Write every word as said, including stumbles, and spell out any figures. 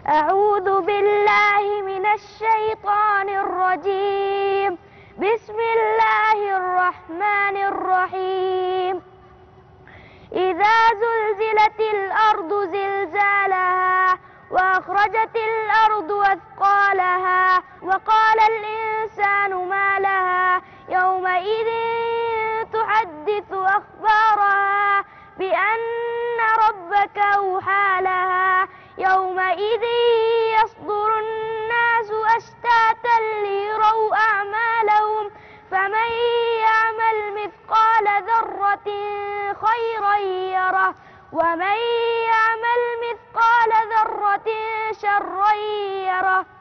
أعوذ بالله من الشيطان الرجيم. بسم الله الرحمن الرحيم. إذا زلزلت الأرض زلزالها وأخرجت الأرض أثقالها وقال الإنسان ما لها يومئذ تحدث أخبارها بأن ربك أوحى لها يومئذ يصدر الناس أشتاتا ليروا أعمالهم فمن يعمل مثقال ذرة خيرا يره ومن يعمل مثقال ذرة شرا يره.